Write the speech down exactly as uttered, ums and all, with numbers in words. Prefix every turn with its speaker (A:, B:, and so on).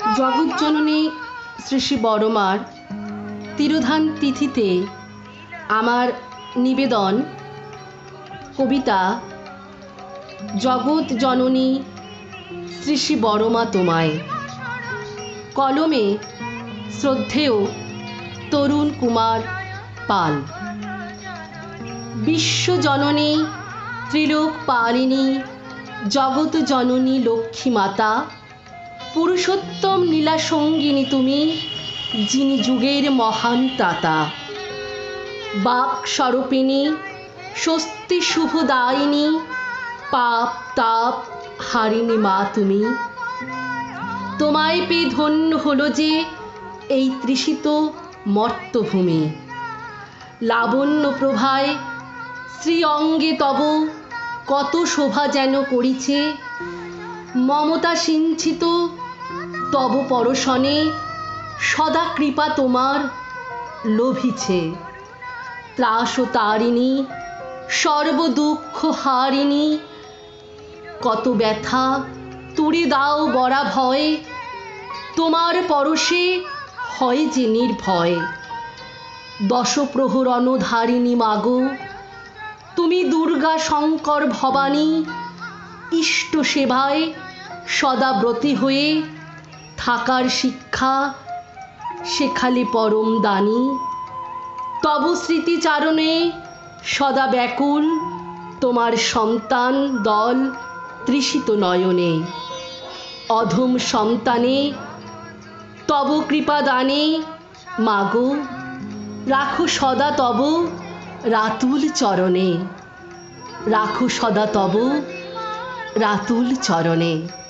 A: জগৎজননী শ্রী শ্রী বড়মার তিরোধান তিথিতে আমার নিবেদন কবিতা জগৎজননী শ্রী শ্রী বড়মা তোমায়। কলমে শ্রদ্ধেয় তরুণ কুমার পাল। বিশ্বজননী ত্রিলোক পালিনী জগৎজননী লক্ষ্মী মাতা, পুরুষোত্তম লীলা সঙ্গিনী তুমি, যিনি যুগের মহান ত্রাতা। বাক স্বরূপিণী স্বস্তি শুভদায়িনী, পাপ তাপ হারিণী মা তুমি। তোমায় পেয়ে ধন্য হলো যে এই তৃষিত মর্তভূমি। লাবণ্য প্রভায় শ্রী অঙ্গে তব কত শোভা যেন করিছে, মমতা সিঞ্চিত তব পরশনে সদা কৃপা তোমার লোভিছে। ত্রাস তারিণী সর্বদুঃখ হারিণী, কত ব্যথা তুড়ি দাও বরা ভয়, তোমার পরশে হয় যে নির্ভয়। দশপ্রহর অনধারিণী মাগো, তুমি দুর্গা শঙ্কর ভবানী, ইষ্ট সেবায় সদা ব্রতী হয়ে থাকার শিক্ষা শেখালে পরম দানী। তব স্মৃতিচারণে সদা ব্যাকুল তোমার সন্তান দল তৃষিত নয়নে। অধম সন্তানে তব কৃপা দানে মাগো, রাখো সদা তব রাতুল চরণে, রাখো সদা তব রাতুল চরণে।